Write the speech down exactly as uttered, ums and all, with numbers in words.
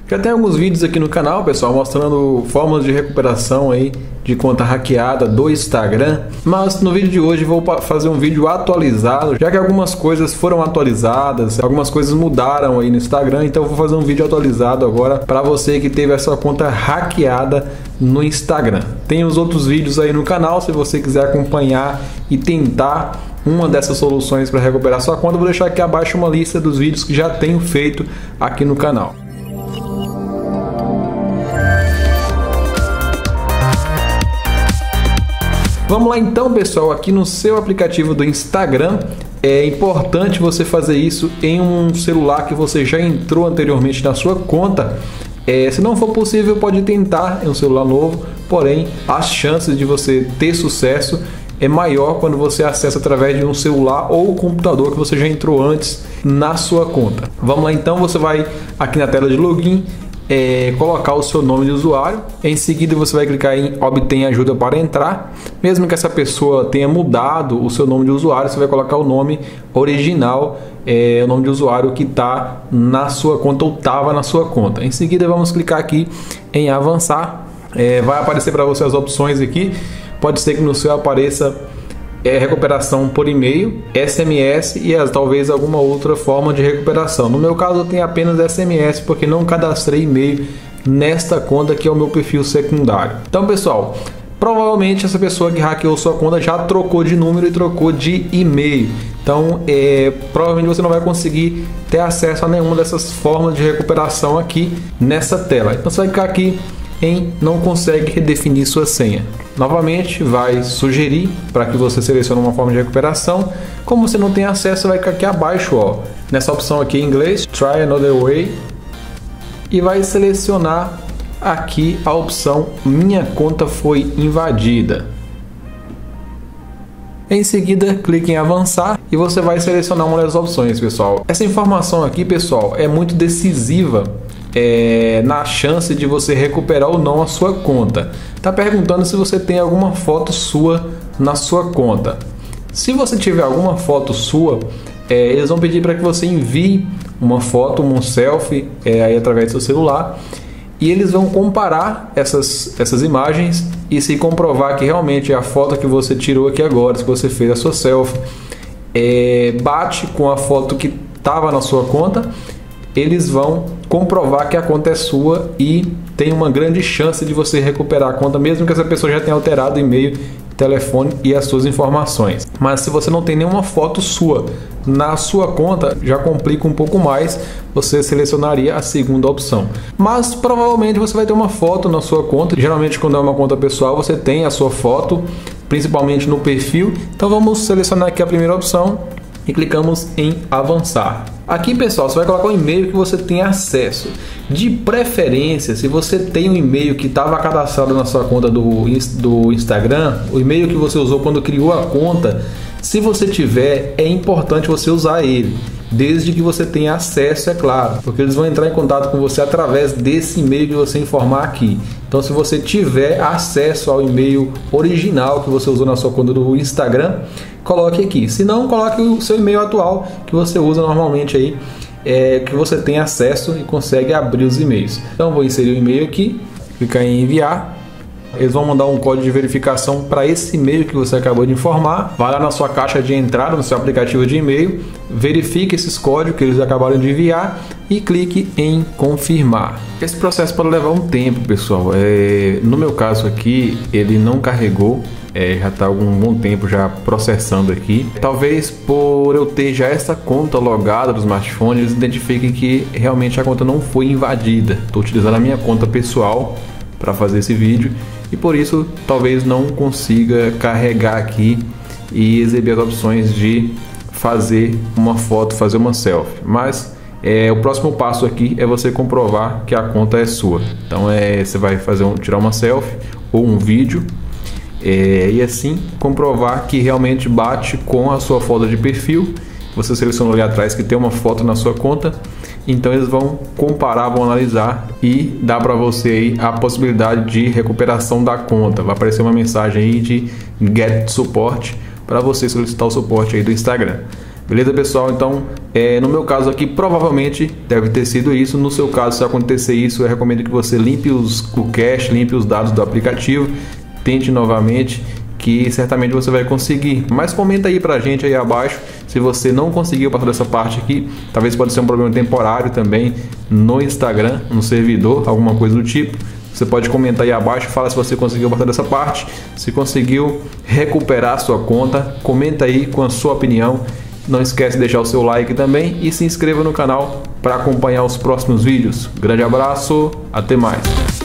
Já tem alguns vídeos aqui no canal, pessoal, mostrando formas de recuperação aí de conta hackeada do Instagram, mas no vídeo de hoje vou fazer um vídeo atualizado, já que algumas coisas foram atualizadas, algumas coisas mudaram aí no Instagram, então eu vou fazer um vídeo atualizado agora para você que teve essa conta hackeada no Instagram. Tem os outros vídeos aí no canal, se você quiser acompanhar e tentar uma dessas soluções para recuperar sua conta, eu vou deixar aqui abaixo uma lista dos vídeos que já tenho feito aqui no canal. Vamos lá então, pessoal, aqui no seu aplicativo do Instagram. É importante você fazer isso em um celular que você já entrou anteriormente na sua conta. É, se não for possível, pode tentar em um celular novo, porém as chances de você ter sucesso é maior quando você acessa através de um celular ou computador que você já entrou antes na sua conta. Vamos lá então, você vai aqui na tela de login, É, colocar o seu nome de usuário. Em seguida você vai clicar em obter ajuda para entrar. Mesmo que essa pessoa tenha mudado o seu nome de usuário, você vai colocar o nome original, é, o nome de usuário que está na sua conta ou estava na sua conta. Em seguida vamos clicar aqui em avançar. É, vai aparecer para você as opções aqui. Pode ser que no seu apareça é recuperação por e-mail, S M S e as, talvez alguma outra forma de recuperação. No meu caso eu tenho apenas S M S porque não cadastrei e-mail nesta conta que é o meu perfil secundário. Então, pessoal, provavelmente essa pessoa que hackeou sua conta já trocou de número e trocou de e-mail. Então é, provavelmente você não vai conseguir ter acesso a nenhuma dessas formas de recuperação aqui nessa tela. Então você vai clicar aqui em não consegue redefinir sua senha. Novamente vai sugerir para que você selecione uma forma de recuperação. Como você não tem acesso, vai ficar aqui abaixo, ó, nessa opção aqui em inglês, Try Another Way, e vai selecionar aqui a opção Minha conta foi invadida. Em seguida, clique em avançar e você vai selecionar uma das opções, pessoal. Essa informação aqui, pessoal, é muito decisiva É, na chance de você recuperar ou não a sua conta. Tá perguntando se você tem alguma foto sua na sua conta. Se você tiver alguma foto sua, é, eles vão pedir para que você envie uma foto, um selfie, é, aí através do seu celular, e eles vão comparar essas, essas imagens, e se comprovar que realmente a foto que você tirou aqui agora, se você fez a sua selfie, é, bate com a foto que estava na sua conta, eles vão comprovar que a conta é sua e tem uma grande chance de você recuperar a conta, mesmo que essa pessoa já tenha alterado o e-mail, telefone e as suas informações. Mas se você não tem nenhuma foto sua na sua conta, já complica um pouco mais, você selecionaria a segunda opção. Mas provavelmente você vai ter uma foto na sua conta. Geralmente quando é uma conta pessoal você tem a sua foto, principalmente no perfil. Então vamos selecionar aqui a primeira opção e clicamos em avançar. Aqui, pessoal, você vai colocar o e-mail que você tem acesso. De preferência, se você tem um e-mail que estava cadastrado na sua conta do, do Instagram, o e-mail que você usou quando criou a conta, se você tiver, é importante você usar ele, desde que você tenha acesso, é claro, porque eles vão entrar em contato com você através desse e-mail que você informar aqui. Então, se você tiver acesso ao e-mail original que você usou na sua conta do Instagram, coloque aqui. Se não, coloque o seu e-mail atual que você usa normalmente aí, é, que você tem acesso e consegue abrir os e-mails. Então, vou inserir o e-mail aqui, clicar em enviar. Eles vão mandar um código de verificação para esse e-mail que você acabou de informar. Vai lá na sua caixa de entrada, no seu aplicativo de e-mail, verifique esses códigos que eles acabaram de enviar e clique em confirmar. Esse processo pode levar um tempo, pessoal. É, no meu caso aqui, ele não carregou. É, já está algum bom tempo já processando aqui. Talvez por eu ter já essa conta logada do smartphone, eles identifiquem que realmente a conta não foi invadida. Estou utilizando a minha conta pessoal para fazer esse vídeo e por isso talvez não consiga carregar aqui e exibir as opções de fazer uma foto, fazer uma selfie. Mas é, o próximo passo aqui é você comprovar que a conta é sua. Então é, você vai fazer um, tirar uma selfie ou um vídeo. É, e assim comprovar que realmente bate com a sua foto de perfil. Você selecionou ali atrás que tem uma foto na sua conta, então eles vão comparar, vão analisar e dar para você aí a possibilidade de recuperação da conta. Vai aparecer uma mensagem aí de Get Support para você solicitar o suporte aí do Instagram. Beleza, pessoal? Então, é, no meu caso aqui, provavelmente deve ter sido isso. No seu caso, se acontecer isso, eu recomendo que você limpe os, o cache, limpe os dados do aplicativo, tente novamente, que certamente você vai conseguir. Mas comenta aí pra gente aí abaixo se você não conseguiu passar dessa parte aqui. Talvez pode ser um problema temporário também no Instagram, no servidor, alguma coisa do tipo. Você pode comentar aí abaixo, fala se você conseguiu passar dessa parte, se conseguiu recuperar a sua conta, comenta aí com a sua opinião. Não esquece de deixar o seu like também e se inscreva no canal para acompanhar os próximos vídeos. Grande abraço, até mais!